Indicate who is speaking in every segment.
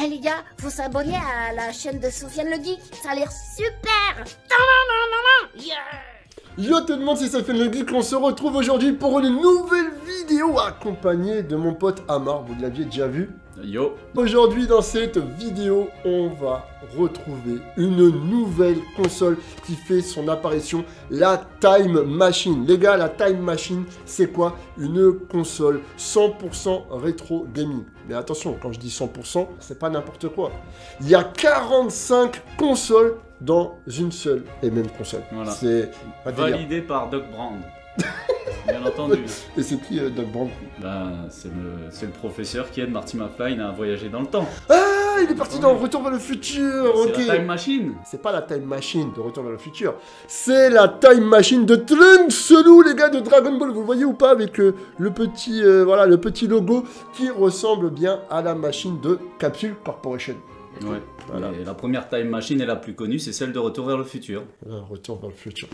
Speaker 1: Eh les gars, faut s'abonner à la chaîne de Sofiane le Geek, ça a l'air super. Yeah.
Speaker 2: Yo tout le monde, c'est Sofiane le Geek, on se retrouve aujourd'hui pour une nouvelle vidéo accompagnée de mon pote Amar, vous l'aviez déjà vu.
Speaker 3: Yo.
Speaker 2: Aujourd'hui dans cette vidéo, on va retrouver une nouvelle console qui fait son apparition, la Time Machine. Les gars, la Time Machine, c'est quoi? Une console 100% rétro gaming. Mais attention, quand je dis 100%, c'est pas n'importe quoi. Il y a 45 consoles dans une seule et même console.
Speaker 3: Voilà.
Speaker 2: C'est
Speaker 3: validé par Doc Brand. Bien entendu.
Speaker 2: Et c'est qui Doc Brand?
Speaker 3: Ben, c'est le professeur qui aide Marty McFly à voyager dans le temps.
Speaker 2: Ah, il est parti dans Retour vers le futur.
Speaker 3: C'est
Speaker 2: Ok.
Speaker 3: la Time Machine.
Speaker 2: C'est pas la Time Machine de Retour vers le futur. C'est la Time Machine de Trunks, les gars, de Dragon Ball. Vous le voyez ou pas avec le petit logo qui ressemble bien à la machine de Capsule Corporation.
Speaker 3: Ouais.
Speaker 2: Voilà.
Speaker 3: Et la première Time Machine et la plus connue, c'est celle de Retour vers le futur.
Speaker 2: Retour vers le futur.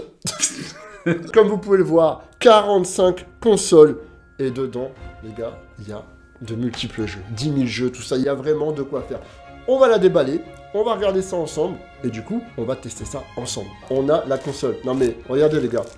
Speaker 2: Comme vous pouvez le voir, 45 consoles. Et dedans, les gars, il y a de multiples jeux. 10 000 jeux, tout ça. Il y a vraiment de quoi faire. On va la déballer. On va regarder ça ensemble. Et du coup, on va tester ça ensemble. On a la console. Non mais, regardez les gars.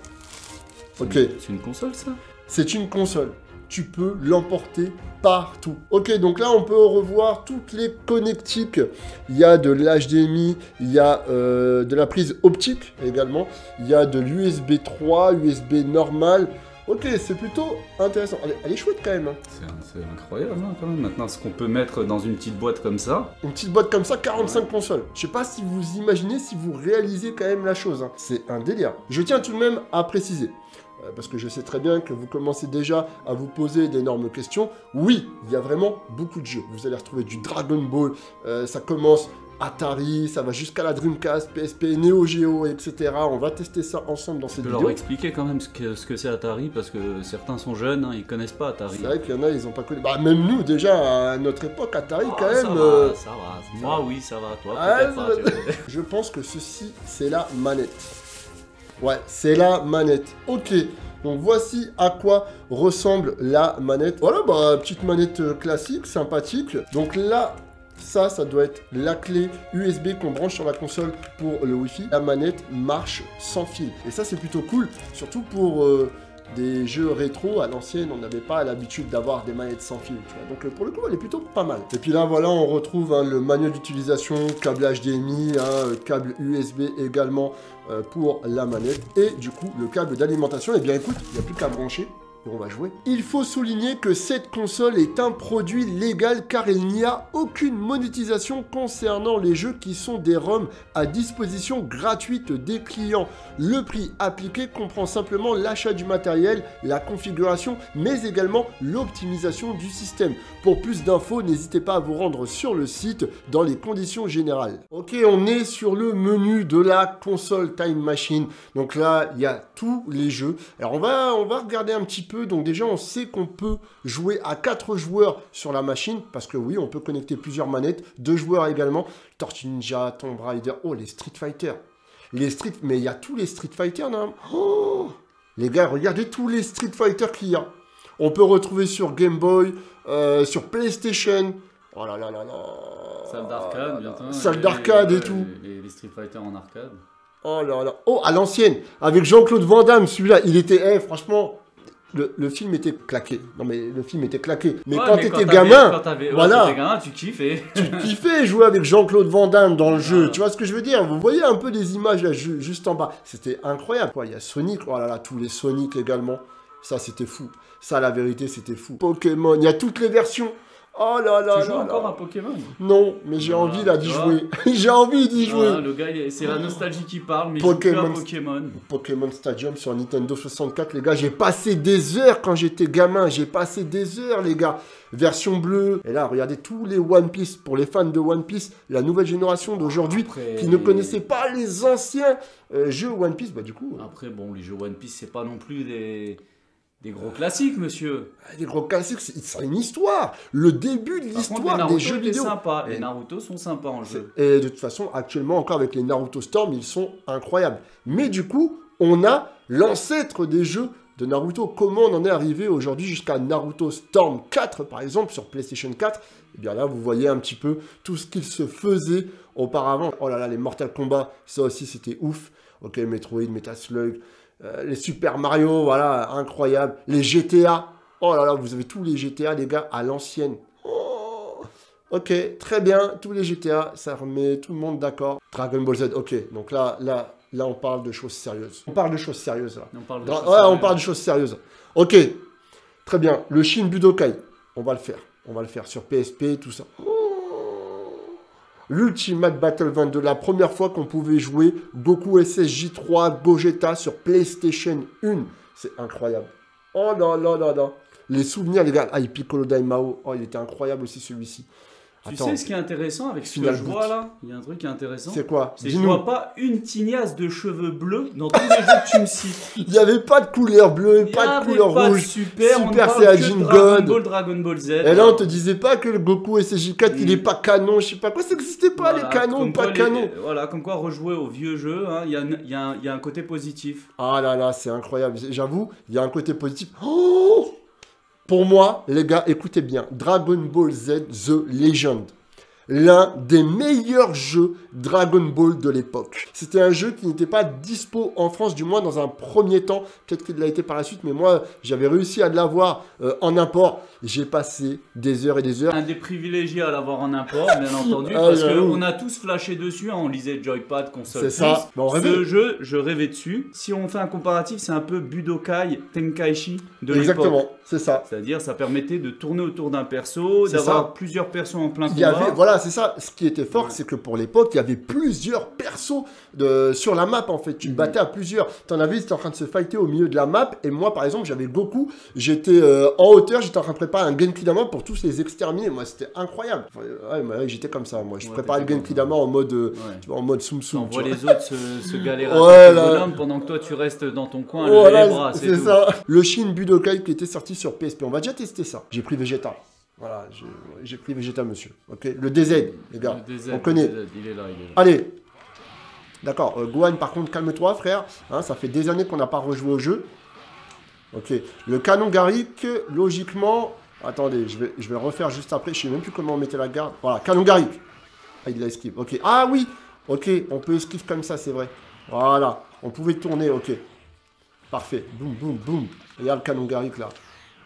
Speaker 2: Ok.
Speaker 3: C'est une console, ça?
Speaker 2: C'est une console. Tu peux l'emporter partout. Ok, donc là, on peut revoir toutes les connectiques. Il y a de l'HDMI, il y a de la prise optique également. Il y a de l'USB 3, USB normal. Ok, c'est plutôt intéressant. Elle est chouette quand même. Hein.
Speaker 3: C'est incroyable, hein, quand même. Maintenant, ce qu'on peut mettre dans une petite boîte comme ça.
Speaker 2: Une petite boîte comme ça, 45 consoles. Je sais pas si vous imaginez, si vous réalisez quand même la chose. Hein. C'est un délire. Je tiens tout de même à préciser. Parce que je sais très bien que vous commencez déjà à vous poser d'énormes questions. Oui, il y a vraiment beaucoup de jeux. Vous allez retrouver du Dragon Ball, ça commence Atari, ça va jusqu'à la Dreamcast, PSP, Neo Geo, etc. On va tester ça ensemble dans cette vidéo.
Speaker 3: Je peux leur expliquer quand même ce que c'est Atari, parce que certains sont jeunes, hein, ils connaissent pas Atari.
Speaker 2: C'est vrai qu'il y en a, ils n'ont pas connu. Bah même nous, déjà, à notre époque, Atari, quand même...
Speaker 3: Ça va. Moi, oui, ça va. Toi, peut-être pas.
Speaker 2: Je pense que ceci, c'est la manette. Ouais, c'est la manette. Ok, donc voici à quoi ressemble la manette. Voilà, bah, petite manette classique, sympathique. Donc là, ça doit être la clé USB qu'on branche sur la console pour le Wi-Fi. La manette marche sans fil. Et ça, c'est plutôt cool, surtout pour des jeux rétro. À l'ancienne, on n'avait pas l'habitude d'avoir des manettes sans fil, tu vois. Donc pour le coup, elle est plutôt pas mal. Et puis là, voilà, on retrouve le manuel d'utilisation, câble HDMI, câble USB également pour la manette. Et du coup, le câble d'alimentation, eh bien écoute, il n'y a plus qu'à brancher. On va jouer. Il faut souligner que cette console est un produit légal car il n'y a aucune monétisation concernant les jeux qui sont des ROM à disposition gratuite des clients. Le prix appliqué comprend simplement l'achat du matériel, la configuration, mais également l'optimisation du système. Pour plus d'infos, n'hésitez pas à vous rendre sur le site dans les conditions générales. Ok, on est sur le menu de la console Time Machine. Donc là, il y a tous les jeux. Alors on va regarder un petit peu. Donc déjà, on sait qu'on peut jouer à 4 joueurs sur la machine, parce que oui, on peut connecter plusieurs manettes, 2 joueurs également, Tortue Ninja, Tomb Raider, oh, les Street Fighter. Mais il y a tous les Street Fighter, non? Oh, les gars, regardez tous les Street Fighter qu'il y a. On peut retrouver sur Game Boy, sur PlayStation. Oh là là là là.
Speaker 3: Salle d'arcade, bientôt.
Speaker 2: Salle d'arcade et tout.
Speaker 3: Les Street Fighter en arcade.
Speaker 2: Oh là là. Oh, à l'ancienne, avec Jean-Claude Van Damme, celui-là, il était... franchement... Le film était claqué. Non mais le film était claqué. Mais ouais, quand t'étais gamin,
Speaker 3: voilà, tu kiffais.
Speaker 2: Tu kiffais jouer avec Jean-Claude Van Damme dans le jeu. Tu vois ce que je veux dire? Vous voyez un peu les images là, juste en bas. C'était incroyable. Il y a Sonic, oh là là, tous les Sonic également. Ça c'était fou. Ça la vérité c'était fou. Pokémon, il y a toutes les versions. Oh là là.
Speaker 3: Tu joues encore à Pokémon?
Speaker 2: Non, mais j'ai envie là d'y jouer. J'ai envie d'y jouer.
Speaker 3: Le gars, c'est la nostalgie qui parle, mais Pokémon.
Speaker 2: Pokémon Stadium sur Nintendo 64, les gars. J'ai passé des heures quand j'étais gamin. J'ai passé des heures, les gars. Version bleue. Et là, regardez tous les One Piece. Pour les fans de One Piece, la nouvelle génération d'aujourd'hui qui ne connaissait pas les anciens jeux One Piece, bah du coup.
Speaker 3: Après, bon, les jeux One Piece, c'est pas non plus des gros classiques, monsieur.
Speaker 2: Des gros classiques, c'est une histoire. Le début de l'histoire des jeux vidéo.
Speaker 3: Sympa. Les Naruto sont sympas en jeu.
Speaker 2: Et de toute façon, actuellement, encore avec les Naruto Storm, ils sont incroyables. Mais du coup, on a l'ancêtre des jeux de Naruto. Comment on en est arrivé aujourd'hui jusqu'à Naruto Storm 4, par exemple, sur PlayStation 4? Et bien là, vous voyez un petit peu tout ce qu'il se faisait auparavant. Oh là là, les Mortal Kombat, ça aussi, c'était ouf. Ok, Metroid, Metal Slug, les Super Mario, voilà, incroyable. Les GTA, oh là là, vous avez tous les GTA, les gars, à l'ancienne. Oh, ok, très bien, tous les GTA, ça remet tout le monde d'accord. Dragon Ball Z, ok, donc là, on parle de choses sérieuses. On parle de choses sérieuses, là. On parle de choses sérieuses. Ok, très bien. Le Shin Budokai, on va le faire. On va le faire sur PSP, tout ça. L'Ultimate Battle 22, la première fois qu'on pouvait jouer Goku SSJ3 Gogeta sur PlayStation 1. C'est incroyable. Oh là là là là. Les souvenirs, les gars. Ah, et Piccolo Daimao. Oh, il était incroyable aussi, celui-ci.
Speaker 3: Tu sais ce qui est intéressant avec ce que je vois là? Il y a un truc qui est intéressant.
Speaker 2: C'est quoi?
Speaker 3: C'est que je vois pas une tignasse de cheveux bleus dans tous les jeux que tu me cites.
Speaker 2: Il n'y avait pas de couleur bleue, pas de couleur rouge.
Speaker 3: Super
Speaker 2: Saiyajin God.
Speaker 3: Dragon Ball Z.
Speaker 2: Et là, on te disait pas que le Goku SSJ4, il est pas canon, je sais pas quoi, ça n'existait pas, voilà, les canons ou pas canons.
Speaker 3: Voilà, comme quoi rejouer au vieux jeu, hein, il y a un côté positif.
Speaker 2: Ah là là, c'est incroyable. J'avoue, il y a un côté positif. Oh, pour moi, les gars, écoutez bien. Dragon Ball Z The Legend. L'un des meilleurs jeux Dragon Ball de l'époque. C'était un jeu qui n'était pas dispo en France, du moins dans un premier temps. Peut-être qu'il l'a été par la suite, mais moi, j'avais réussi à l'avoir en import. J'ai passé des heures et des heures.
Speaker 3: Un des privilégiés à l'avoir en import, bien entendu, parce qu'on a tous flashé dessus, hein, on lisait Joypad, console.
Speaker 2: C'est ça.
Speaker 3: Ce jeu, je rêvais dessus. Si on fait un comparatif, c'est un peu Budokai Tenkaichi de l'époque.
Speaker 2: Exactement, c'est ça.
Speaker 3: C'est-à-dire, ça permettait de tourner autour d'un perso, d'avoir plusieurs persos en plein combat.
Speaker 2: Voilà, c'est ça. Ce qui était fort, c'est que pour l'époque, il y avait plusieurs persos sur la map, en fait. Tu te battais à plusieurs. T'en avais, c'était en train de se fighter au milieu de la map. Et moi, par exemple, j'avais Goku. J'étais en hauteur, j'étais en train de préparer un Genkidama pour tous les exterminer. Moi, c'était incroyable. Ouais, j'étais comme ça, moi. Je préparais le Genkidama en mode, tu vois, en mode Tsum Tsum.
Speaker 3: On voit les autres se galérer avec le bonhomme pendant que toi, tu restes dans ton coin, les bras, c'est
Speaker 2: ça. Le Shin Budokai qui était sorti sur PSP. On va déjà tester ça. J'ai pris Vegeta. Voilà, j'ai pris Vegeta, monsieur. Ok, le DZ, les gars. DZ, on connaît.
Speaker 3: DZ, il est là.
Speaker 2: Allez. D'accord. Gohan, par contre, calme-toi, frère. Hein, ça fait des années qu'on n'a pas rejoué au jeu. Ok. Le canon Garrick, logiquement. Attendez, je vais le refaire juste après. Je sais même plus comment on mettait la garde. Voilà, canon Garrick. Ah, il l'a esquive. Ok. Ah oui. Ok, on peut esquive comme ça, c'est vrai. Voilà. On pouvait tourner. Ok. Parfait. Boum, boum, boum. Regarde le canon Garrick là.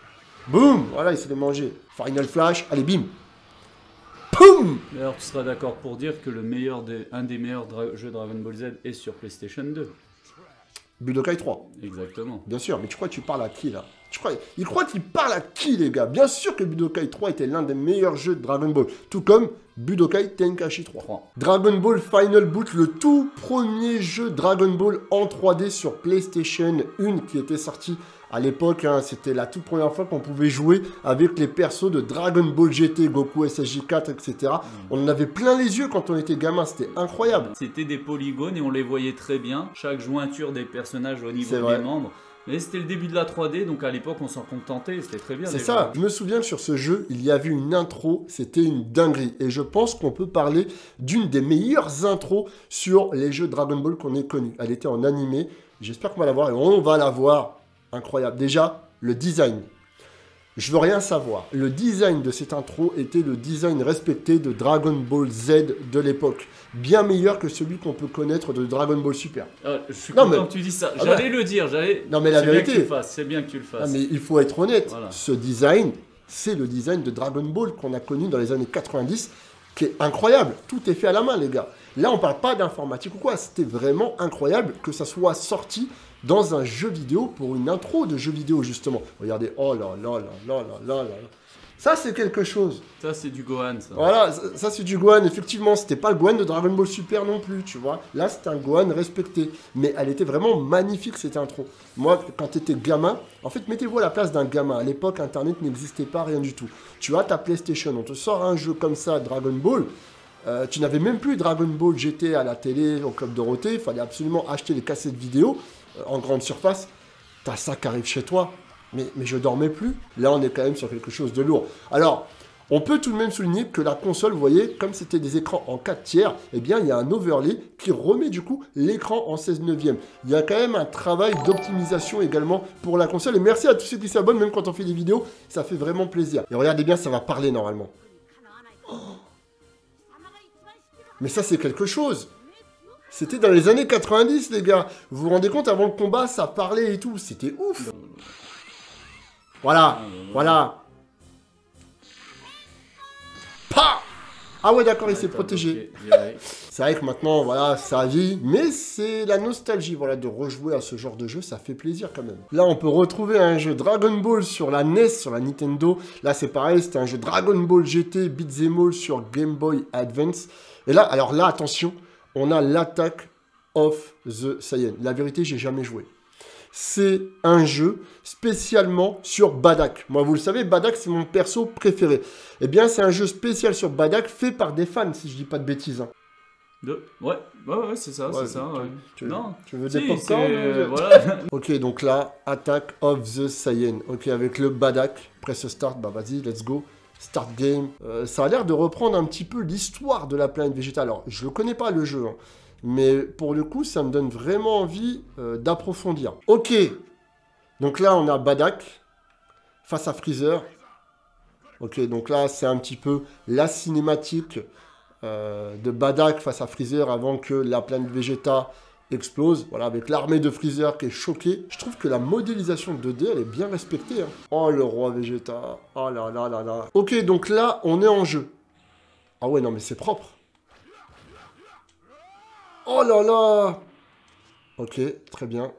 Speaker 2: Boum. Voilà, il s'est mangé. Final Flash. Allez, bim. Poum.
Speaker 3: D'ailleurs, tu seras d'accord pour dire que un des meilleurs jeux Dragon Ball Z est sur PlayStation 2.
Speaker 2: Budokai 3.
Speaker 3: Exactement.
Speaker 2: Bien sûr, mais tu crois que tu parles à qui là? Il croit qu'il parle à qui, les gars? Bien sûr que Budokai 3 était l'un des meilleurs jeux de Dragon Ball. Tout comme Budokai Tenkaichi 3. Dragon Ball Final Boot, le tout premier jeu Dragon Ball en 3D sur PlayStation 1 qui était sorti à l'époque. Hein, c'était la toute première fois qu'on pouvait jouer avec les persos de Dragon Ball GT, Goku SSJ4, etc. On en avait plein les yeux quand on était gamin, c'était incroyable.
Speaker 3: C'était des polygones et on les voyait très bien. Chaque jointure des personnages au niveau des membres. Mais c'était le début de la 3D, donc à l'époque on s'en contentait, c'était très bien.
Speaker 2: C'est ça, je me souviens que sur ce jeu, il y avait une intro, c'était une dinguerie. Et je pense qu'on peut parler d'une des meilleures intros sur les jeux Dragon Ball qu'on ait connus. Elle était en animé, j'espère qu'on va la voir et on va la voir. Incroyable. Déjà, le design. Je veux rien savoir. Le design de cette intro était le design respecté de Dragon Ball Z de l'époque. Bien meilleur que celui qu'on peut connaître de Dragon Ball Super.
Speaker 3: Je suis content que tu dis ça. J'allais le dire.
Speaker 2: Non mais la vérité.
Speaker 3: C'est bien que tu le fasses.
Speaker 2: Non mais il faut être honnête. Voilà. Ce design, c'est le design de Dragon Ball qu'on a connu dans les années 90, qui est incroyable. Tout est fait à la main, les gars. Là, on parle pas d'informatique ou quoi. C'était vraiment incroyable que ça soit sorti dans un jeu vidéo pour une intro de jeu vidéo, justement. Regardez, oh là là là là là là là. Ça, c'est quelque chose.
Speaker 3: Ça, c'est du Gohan, ça.
Speaker 2: Voilà, ça, c'est du Gohan. Effectivement, c'était pas le Gohan de Dragon Ball Super non plus, tu vois. Là, c'était un Gohan respecté. Mais elle était vraiment magnifique, cette intro. Moi, quand t'étais gamin, en fait, mettez-vous à la place d'un gamin. À l'époque, Internet n'existait pas, rien du tout. Tu as ta PlayStation, on te sort un jeu comme ça, Dragon Ball. Tu n'avais même plus Dragon Ball GT à la télé, au Club Dorothée. Il fallait absolument acheter les cassettes vidéo en grande surface. T'as ça qui arrive chez toi. Mais je dormais plus. Là, on est quand même sur quelque chose de lourd. Alors, on peut tout de même souligner que la console, vous voyez, comme c'était des écrans en 4 tiers, eh bien, il y a un overlay qui remet du coup l'écran en 16/9. Il y a quand même un travail d'optimisation également pour la console. Et merci à tous ceux qui s'abonnent, même quand on fait des vidéos, ça fait vraiment plaisir. Et regardez bien, ça va parler normalement. Mais ça, c'est quelque chose. C'était dans les années 90, les gars. Vous vous rendez compte, avant le combat, ça parlait et tout. C'était ouf. Voilà, voilà. Pa! Ah ouais, d'accord, il s'est protégé. C'est vrai que maintenant, voilà, ça vit. Mais c'est la nostalgie, voilà, de rejouer à ce genre de jeu. Ça fait plaisir quand même. Là, on peut retrouver un jeu Dragon Ball sur la NES, sur la Nintendo. Là, c'est pareil, c'était un jeu Dragon Ball GT Beat'em All sur Game Boy Advance. Et là, alors là, attention, on a l'Attack of the Saiyan. La vérité, j'ai jamais joué. C'est un jeu spécialement sur Badak. Moi, vous le savez, Badak, c'est mon perso préféré. Eh bien, c'est un jeu spécial sur Badak, fait par des fans, si je dis pas de bêtises. Hein.
Speaker 3: Ouais, c'est ça, c'est ça.
Speaker 2: Tu veux des popcorn
Speaker 3: voilà.
Speaker 2: Ok, donc là, Attack of the Saiyan. Ok, avec le Badak. Press start, bah vas-y, let's go. Start game. Ça a l'air de reprendre un petit peu l'histoire de la planète végétale. Alors, je ne connais pas le jeu, hein, mais pour le coup, ça me donne vraiment envie d'approfondir. Ok, donc là, on a Badak face à Freezer. Ok, donc là, c'est un petit peu la cinématique de Badak face à Freezer avant que la planète Vegeta explose. Voilà, avec l'armée de Freezer qui est choquée. Je trouve que la modélisation 2D, elle est bien respectée. Hein. Oh, le roi Vegeta. Oh là là là là. Ok, donc là, on est en jeu. Ah ouais, non, mais c'est propre. Oh là là. Ok, très bien.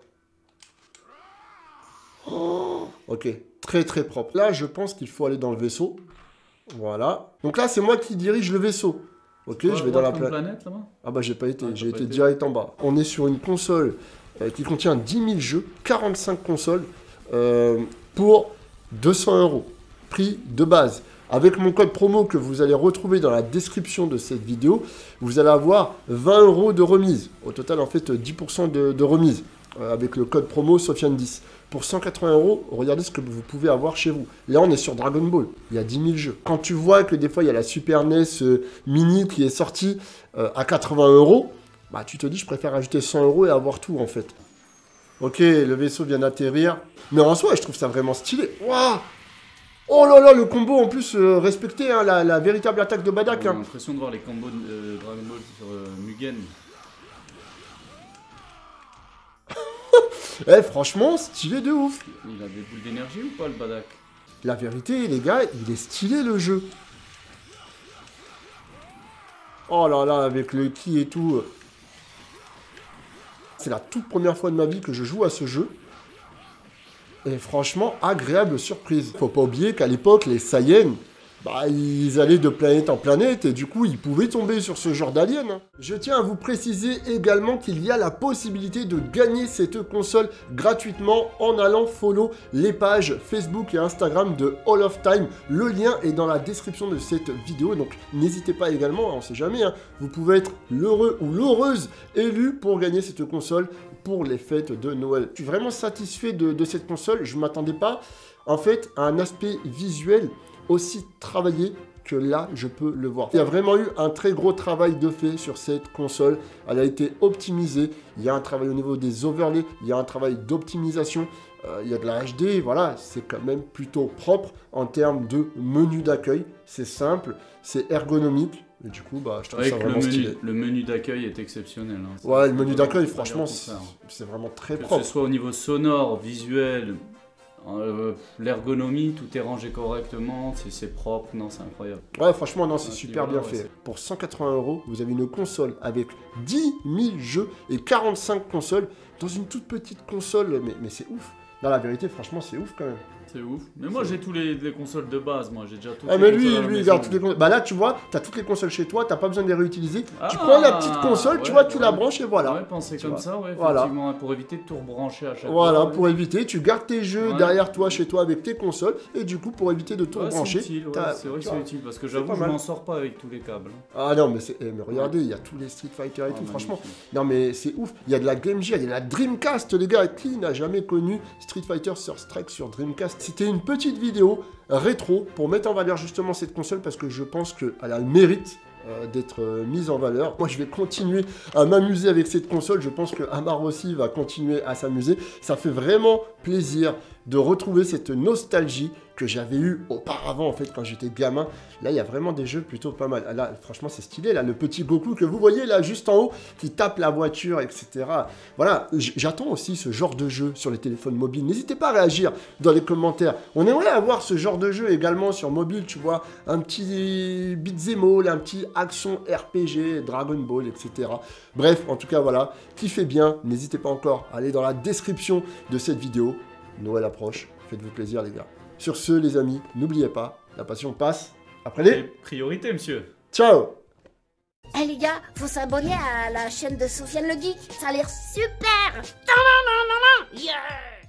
Speaker 2: Oh, ok, très très propre. Là, je pense qu'il faut aller dans le vaisseau. Voilà. Donc là, c'est moi qui dirige le vaisseau. Ok, je vais dans la planète là-bas. Ah bah j'ai pas été, j'ai été direct en bas. On est sur une console qui contient 10 000 jeux, 45 consoles pour 200 €. Prix de base. Avec mon code promo que vous allez retrouver dans la description de cette vidéo, vous allez avoir 20 € de remise. Au total, en fait, 10% de remise. Avec le code promo Sofiane10. Pour 180 €, regardez ce que vous pouvez avoir chez vous. Là, on est sur Dragon Ball. Il y a 10 000 jeux. Quand tu vois que des fois, il y a la Super NES Mini qui est sortie à 80 €, bah, tu te dis, je préfère ajouter 100 € et avoir tout, en fait. Ok, le vaisseau vient d'atterrir. Mais en soi, je trouve ça vraiment stylé. Waouh! Oh là là, le combo, en plus, respecté, hein, la véritable attaque de Badak.
Speaker 3: J'ai l'impression de voir les combos de Dragon Ball sur Mugen.
Speaker 2: Eh, franchement, stylé de ouf.
Speaker 3: Il a des boules d'énergie ou pas, le Badak?
Speaker 2: La vérité, les gars, il est stylé, le jeu. Oh là là, avec le ki et tout. C'est la toute première fois de ma vie que je joue à ce jeu. Et franchement, agréable surprise. Faut pas oublier qu'à l'époque, les Saiyans, bah, ils allaient de planète en planète et du coup, ils pouvaient tomber sur ce genre d'alien. Hein. Je tiens à vous préciser également qu'il y a la possibilité de gagner cette console gratuitement en allant follow les pages Facebook et Instagram de All of Time. Le lien est dans la description de cette vidéo, donc n'hésitez pas également, on sait jamais, hein, vous pouvez être l'heureux ou l'heureuse élu pour gagner cette console pour les fêtes de Noël. Je suis vraiment satisfait de cette console, je ne m'attendais pas en fait à un aspect visuel aussi travaillé que là, je peux le voir. Il y a vraiment eu un très gros travail de fait sur cette console. Elle a été optimisée. Il y a un travail au niveau des overlays. Il y a un travail d'optimisation. Il y a de la HD. Voilà, c'est quand même plutôt propre en termes de menu d'accueil. C'est simple, c'est ergonomique. Et du coup, bah, je trouve ça vraiment stylé.
Speaker 3: Le menu d'accueil est exceptionnel. Hein.
Speaker 2: Ouais, le menu d'accueil, franchement, c'est vraiment très propre.
Speaker 3: Que ce soit au niveau sonore, visuel... l'ergonomie, tout est rangé correctement, c'est propre, non, c'est incroyable.
Speaker 2: Ouais, franchement, non, c'est super bien fait. Pour 180 €, vous avez une console avec 10 000 jeux et 45 consoles dans une toute petite console, mais c'est ouf. Non, la vérité, franchement, c'est ouf quand même.
Speaker 3: C'est ouf. Mais moi, j'ai tous les consoles de base, moi, j'ai déjà toutes
Speaker 2: les consoles. Ah, mais lui, il garde toutes les consoles. Bah là, tu vois, t'as toutes les consoles chez toi, t'as pas besoin de les réutiliser. Tu prends la petite console, tu vois, tu la branches et voilà.
Speaker 3: Ouais, penser comme ça, ouais, effectivement, pour éviter de tout rebrancher à chaque fois.
Speaker 2: Voilà, pour éviter, tu gardes tes jeux derrière toi, chez toi, avec tes consoles, et du coup, pour éviter de tout rebrancher.
Speaker 3: C'est utile, c'est vrai que c'est utile, parce que j'avoue, je m'en sors pas avec tous les câbles.
Speaker 2: Ah non, mais regardez, il y a tous les Street Fighter et tout, franchement. Non, mais c'est ouf. Il y a de la Game Gear, il y a de la Dreamcast, les gars. Qui n'a jamais connu Street Fighter Third Strike sur Dreamcast? C'était une petite vidéo rétro pour mettre en valeur justement cette console parce que je pense qu'elle a le mérite d'être mise en valeur. Moi, je vais continuer à m'amuser avec cette console. Je pense que Amar aussi va continuer à s'amuser. Ça fait vraiment plaisir de retrouver cette nostalgie que j'avais eue auparavant, en fait, quand j'étais gamin. Là, il y a vraiment des jeux plutôt pas mal. Là, franchement, c'est stylé, là, le petit Goku que vous voyez, là, juste en haut, qui tape la voiture, etc. Voilà, j'attends aussi ce genre de jeu sur les téléphones mobiles. N'hésitez pas à réagir dans les commentaires. On aimerait avoir ce genre de jeu également sur mobile, tu vois, un petit beat'em all, un petit action RPG, Dragon Ball, etc. Bref, en tout cas, voilà, kiffez bien. N'hésitez pas encore à aller dans la description de cette vidéo. Noël approche, faites-vous plaisir, les gars. Sur ce, les amis, n'oubliez pas, la passion passe après les
Speaker 3: priorités, monsieur.
Speaker 2: Ciao.
Speaker 1: Eh les gars, faut s'abonner à la chaîne de Sofiane le Geek, ça a l'air super. Yeah.